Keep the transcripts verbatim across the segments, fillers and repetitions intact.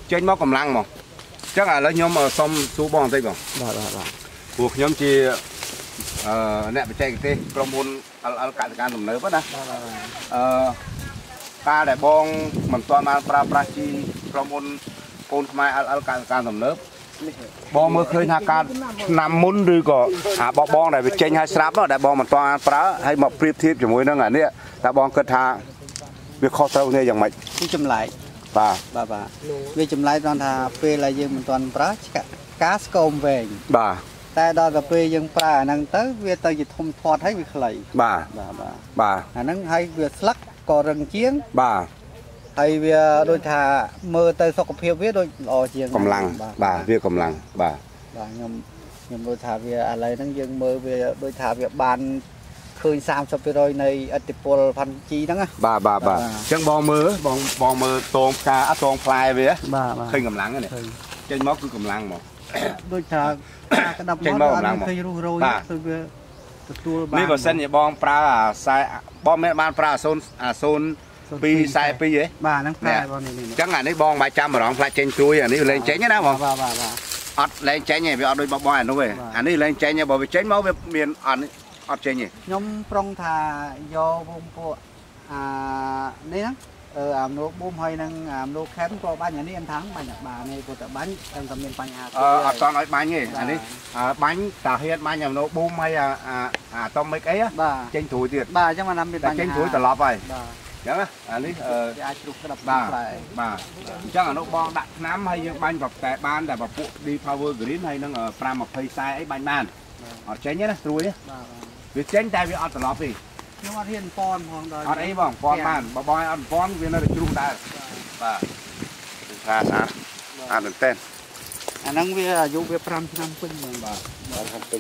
ចេញមកកម្លាំងមកចឹងឥឡូវខ្ញុំសុំសួរបងបន្តិចបងបាទបាទបាទព្រោះខ្ញុំជាអឺអ្នកបច្ចេកទេសក្រុមហ៊ុន អែល អែល កសិកម្មទំនើបណាអឺការដែលបងមិនទាន់បានប្រើប្រាស់ជីក្រុមហ៊ុនកូនខ្មែរ អែល អែល កសិកម្មទំនើបបងមើលឃើញថាការឆ្នាំមុនឬក៏អាបបងដែលវាចេញឲ្យស្រាប់ដែលបងមិនទាន់ប្រើហើយមកប្រៀបធៀបជាមួយនឹងអានេះតើបងគិតថាវាខុសត្រូវគ្នាយ៉ាងម៉េចវាចម្លែកបាទបាទបាទវាចម្លែកត្រង់ថាពេលដែលយើងមិនទាន់ប្រើការស្គមវែងបាទតែដល់ទៅពេលយើងប្រើអាហ្នឹងទៅវាទៅជាធំធាត់ហើយវាខ្លីបាទបាទបាទបាទអាហ្នឹងហើយវាស្លឹកក៏រឹងជាងបាទហើយវាដូចថាមើលទៅសុខភាពវាដូចល្អជាងកម្លាំងបាទវាកម្លាំងបាទបាទខ្ញុំខ្ញុំមើលថាវាឥឡូវហ្នឹងយើងមើលវាដូចថាវាបានឃើញ សាមសិបភាគរយ នៃឥទ្ធិពលផាន់ជីហ្នឹងណាបាទបាទបាទអញ្ចឹងបងមើលបងបងមើលតងផ្កាអត់តងផ្លែវាបាទឃើញកម្លាំងហ្នឹងចេញមកគឺកម្លាំងមកដូចថាក្តាប់មកអត់ឃើញរុះរយទៅវាទទួលបាននេះបើសិនជាបងប្រើអាខ្សែបងមិនបានប្រើអាសូនអាសូនពីខ្សែពីហ៎បាទហ្នឹងផ្លែបងនេះអញ្ចឹងអានេះបងបាយចាំម្ដងផ្លាច់ចេញជួយអានេះលែងចេញណាបងបាទបាទបាទអត់លែងចេញទេវាអត់ដូចបបអានោះទេអានេះលែងចេញទេបើវាចេញមកវាមានអត់អត់ចេញទេខ្ញុំប្រុងថាយកវងពួកអានេះហ្នឹងអឺអាមលោកប៊ូមហើយនឹងអាមលោកខេមក៏បាញ់អានេះemថាបាញ់បានេះគាត់តែបាញ់តែតែមានបញ្ហាអឺអត់តន់ឲ្យបាញ់ទេអានេះបាញ់តាហ៊ានបាញ់អាមលោកប៊ូមហើយអាអាតុំមិនអីចេញត្រួយទៀតបាទអញ្ចឹងមិនមានបញ្ហាចេញត្រួយត្រឡប់ហើយបាទអញ្ចឹងអានេះអឺអាចជ្រុះក្តាប់បាទបាទអញ្ចឹងអានោះបងដាក់ថ្នាំហើយយើងបាញ់ប្រតែបានតែពពួក D Power Green ហើយនឹងfive twentyខ្សែអីបាញ់បានអត់ចេញទេណាត្រួយបាទវាចេញតែវាអត់ត្រឡប់ទេខ្ញុំអត់ហ៊ានប៉នផងដល់អត់អីបងប៉នបានបើបងឲ្យអត់ប៉នវានៅតែជ្រុះដែរបាទគឺថាស្អាតស្អាតមែនតើអាហ្នឹងវាអាយុវាfiveឆ្នាំពេញហ្មងបាទបាទពេញ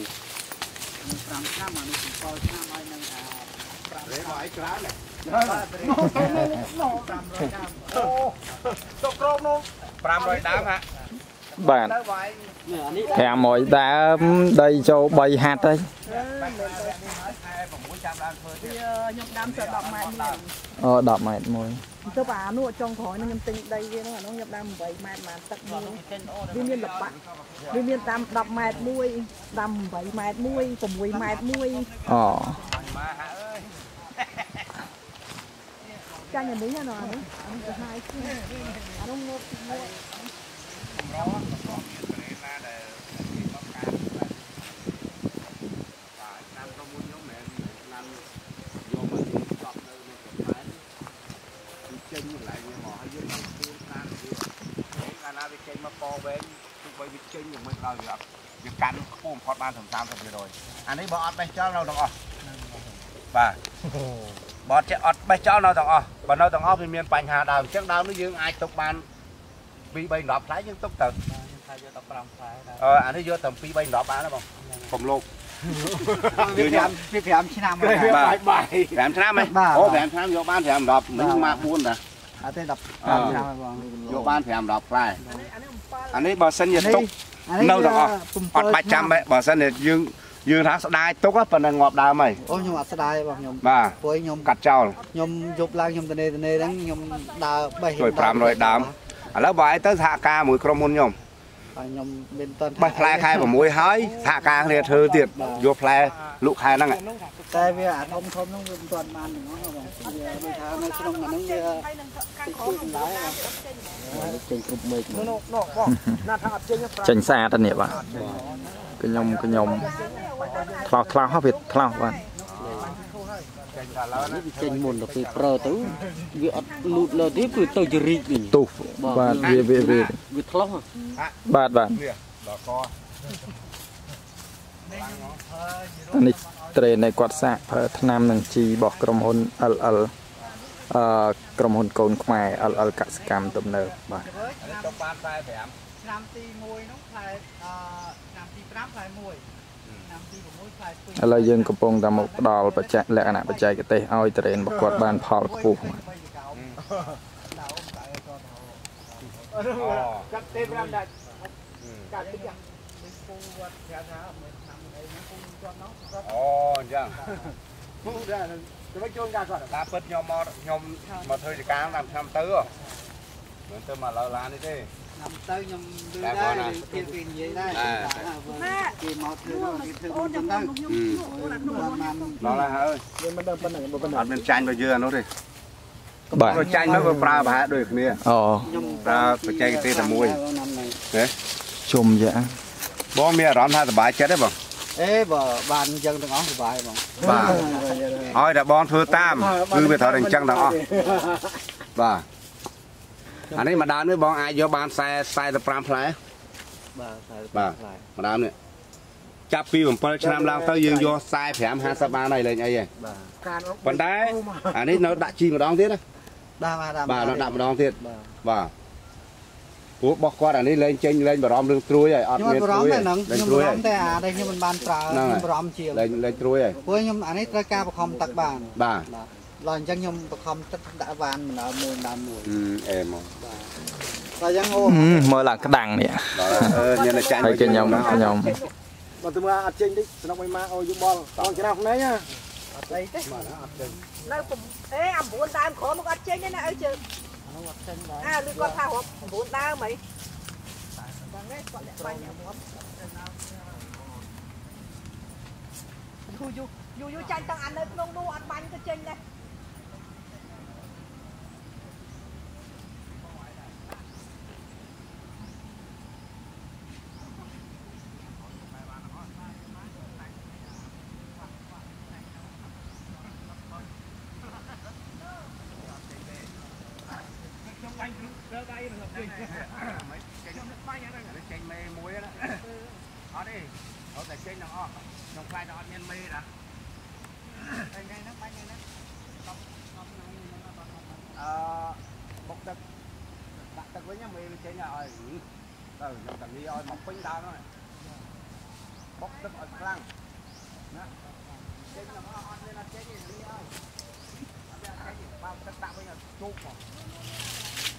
fiveឆ្នាំអានេះsevenឆ្នាំហើយនឹងអា 5រេមកអីច្រើនណាបាទនោះនោះfive hundredដើមអូទុកក្រមនោះfive hundredដើមហាបាទfive hundredដើមដីចូលthreeហាត់ហើយខ្ញុំដាំទៅtenម៉ែត្រអូtenម៉ែត្រមួយទៅអានោះចុងក្រោយហ្នឹងខ្ញុំទិញដីវាហ្នឹងអានោះខ្ញុំដាំeightម៉ែត្របានទឹកមួយវាមានលបាក់វាមានតាមtenម៉ែត្រមួយដាំeightម៉ែត្រមួយsixម៉ែត្រមួយអូចាញ់អានេះណាអានេះអានេះទៅហើយអានោះងប់ងប់ចេញកន្លែងនេះមកហើយយើងមកធ្វើតាមវាកាលណាវាចេញមកកវែងទោះបីវាចេញយ៉ាងមិនដល់វាអត់វាកាន់ខ្ពស់បំផុតបានถึงthirtyភាគរយអានេះបើអត់បេះចោលនៅទាំងអស់បាទបើអត់ចេះអត់បេះចោលនៅទាំងអស់បើនៅទាំងអស់វាមានបញ្ហាដើមអញ្ចឹងដើមនេះយើងអាចទុកបានtwo three tenផ្លែយើងទុកទៅយើងថាយក15ផ្លែអឺអានេះយកតែtwo three tenបានណាបងកុំលោកវាfiveឆ្នាំបាទបាទfiveឆ្នាំហ៎អូfiveឆ្នាំយកបានfive tenមិញមកfourតាអត់ទេtenឆ្នាំហើយបងយកបានfive tenផ្លែអានេះបើសិនជាទុកនៅទាំងអស់អត់បាច់ចាំបើសិនជាយើងយើងថាស្ដាយទុកប៉ុណ្ណឹងងាប់ដើមហើយអូខ្ញុំអត់ស្ដាយបងខ្ញុំបាទព្រោះខ្ញុំកាត់ចោលខ្ញុំយប់ឡើងខ្ញុំទៅនេទៅនេហ្នឹងខ្ញុំដើរបេះជួយfive hundredដើមឥឡូវបើឲ្យទៅសហការមួយក្រុមហ៊ុនខ្ញុំខ្ញុំមានតបេះផ្លែខែsixហើយសហការគ្នាធ្វើទៀតយកផ្លែលក់ខែហ្នឹងតែវាអាធំធំហ្នឹងវាមិនទាន់បានហ្នឹងបងវាដូចថានៅក្នុងអាហ្នឹងវាជួយកម្ដៅចេញគ្រប់មេឃនោះនោះបងណាថាអត់ចេញចេញស្អាតទេនេះបាទខ្ញុំខ្ញុំថ្លោះថ្លោះវាថ្លោះបាទចេញមុនទៅពេលប្រើទៅវាអត់លូតលើទៀតគឺទៅជារីកវិញទុះបាទវាវាវាវាថ្លោះបាទបាទអានេះត្រេននៃគាត់សាកប្រើថ្នាំនឹងជីរបស់ក្រុមហ៊ុន แอล แอล អឺក្រុមហ៊ុនកូនខ្មែរ แอล แอล កសិកម្មទំនើបបាទទុកបានforty five ឆ្នាំទីoneនោះផ្លែអឺឆ្នាំទីfiveផ្លែoneឆ្នាំទីsixផ្លែtwo ឥឡូវយើងកំពុងតែមកផ្ដល់បច្ចេកលក្ខណៈបច្ចេកទេសឲ្យត្រេនរបស់គាត់បានផលខ្ពស់កាត់ទេ5ដាច់កាត់តិចយ៉ាងអូអញ្ចឹងពូដែរទៅចូលការគាត់ការពិតខ្ញុំមកខ្ញុំមកធ្វើចការតាមឆ្នាំទៅ mình tôi mà lâu lá đi đi nằm tới nhom đưa đây kia tiền gì đây kia một thứ kia thứ bốn trăm đây nó là hơi mình chanh bao giờ nó đi បាទ rồi chanh nóប្រើប្រហែលដូចគ្នាអូប្រើបច្ចេកទេសតែមួយទេជុំយ៉ាបងមានអារម្មណ៍ថាសប្បាយចិត្តទេបងเอ๊ะบ่បានអញ្ចឹងទាំងអស់សុបាយបងបាទឲ្យតែបងធ្វើតាមគឺវាត្រូវតែអញ្ចឹងទាំងអស់បាទអានេះម្ដងនេះបងអាចយកបាន40 45ផ្លែបាទបាទម្ដងនេះចាប់ពី7ឆ្នាំឡើងទៅយើងយក45 50បានហើយលេងអីហ៎បាទប៉ុន្តែអានេះនៅដាក់ជីម្ដងទៀតណាដាក់មកដាក់បាទនៅដាក់ម្ដងទៀតបាទបាទព្រោះបោះគាត់អានេះលេងចេញលេងបារម្ភរឿងត្រួយហើយអត់ខ្ញុំមានបារត្រួម្ភយតែហ្នឹងលេងខ្ញុំត្រួបាយរម្ភតែអាដែលខ្ញុំមិនបានប្រើខ្ញុំបារម្ភជាងលេងលេងត្រួយហើយព្រោះខ្ញុំអានេះត្រូវការបខំទឹកបានបាទឡើយអញ្ចឹងខ្ញុំបខំទឹកដាក់វ៉ានម្ដងមួយម្ដងមួយអេមកតែអញ្ចឹងអូមើលឡើងក្តាំងនេះអឺញ៉ាំតែចាញ់ហើយគេខ្ញុំខ្ញុំបើទៅមើលអត់ចេញតិចស្នុកមិនមកអូយបលបងច្រាស់នេះណាអត់អីទេនៅអេអា9ដើមក្រោមមកអត់ចេញទេណាអើជើអើឬគាត់ថារាប់9ដើមហីបងនេះគាត់លាក់បាញ់អាមកយូយូយូយូចាញ់ទាំងអានៅក្នុងនោះអត់បាញ់ក៏ចេញដែរចេញមេមួយណាអត់ទេអត់តែចេញទាំងអស់ក្នុងខ្លាយតែអត់មានមេណាតែថ្ងៃហ្នឹងបាញ់ថ្ងៃហ្នឹងអឺបុកទឹកដាក់ទឹកវិញមេវាចេញឲ្យទៅខ្ញុំតានីឲ្យមកពេញដើមហ្នឹងបុកទឹកឲ្យខ្លាំងណាចេញទាំងអស់អត់មានអត់ចេញទេលីឲ្យអត់មានអត់ចេញបើទឹកដាក់វិញឲ្យជោគមក